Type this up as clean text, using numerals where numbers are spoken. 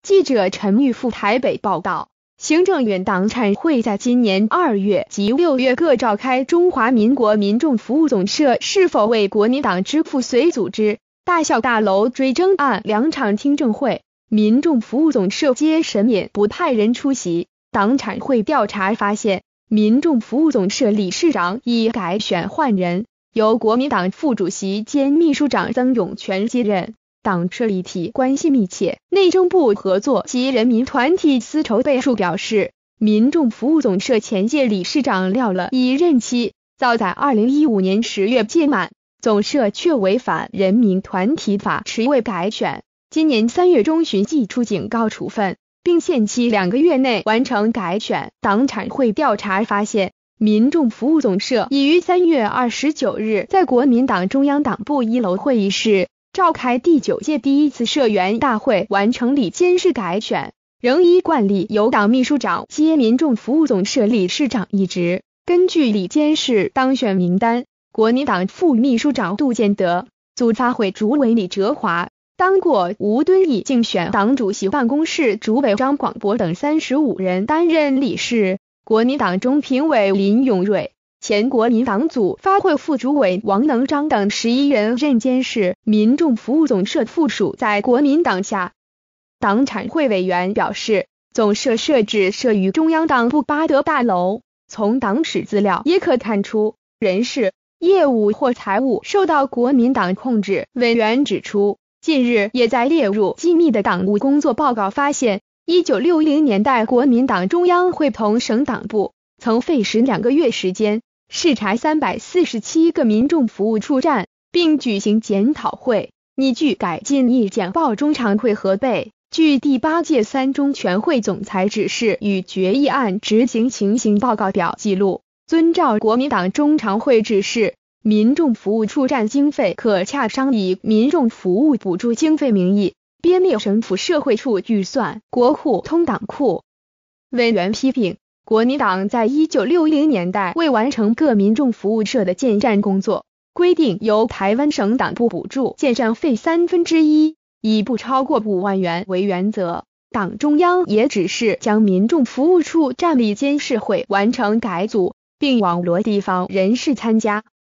记者陈玉赴台北报道，行政院党产会在今年2月及6月各召开中华民国民众服务总社是否为国民党支付随组织大校大楼追征案2场听证会，民众服务总社皆审免不派人出席。党产会调查发现，民众服务总社理事长已改选换人，由国民党副主席兼秘书长曾永权接任。党社一体关系密切，内政部合作及人民团体司筹备处表示，民众服务总社前届理事长廖了一任期早在2015年10月届满，总社却违反人民团体法迟未改选，今年3月中旬寄出警告处分，并限期2个月内完成改选。党产会调查发现，民众服务总社已于3月29日在国民党中央党部1楼会议室召开第9届第1次社员大会，完成里监事改选，仍依惯例由党秘书长接民众服务总社理事长一职。根据里监事当选名单，国民党副秘书长杜建德、组发会主委李哲华、当过吴敦义竞选党主席办公室主委张广博等35人担任理事。国民党中评委林永瑞、前国民党组发会副主委王能章等11人任监事。民众服务总社附属在国民党下。党产会委员表示，总社设置设于中央党部8德大楼，从党史资料也可看出，人事、业务或财务受到国民党控制。委员指出，近日也在列入机密的党务工作报告发现，1960年代国民党中央会同省党部曾费时2个月时间视察347个民众服务处站，并举行检讨会，拟具改进意见报中常会核备。据第8届3中全会总裁指示与决议案执行情形报告表记录，遵照国民党中常会指示，民众服务处站经费可洽商以民众服务补助经费名义编列省府社会处预算、国库通党库。委员批评，国民党在1960年代未完成各民众服务社的建站工作，规定由台湾省党部补助建站费1/3，以不超过5万元为原则。党中央也指示将民众服务处站里监事会完成改组，并网罗地方人士参加。